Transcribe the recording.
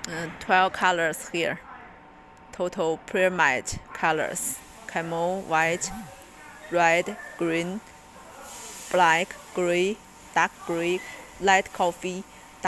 12 colors here. Total pyramid colors: camel, white, red, green, black, gray, dark gray, light coffee,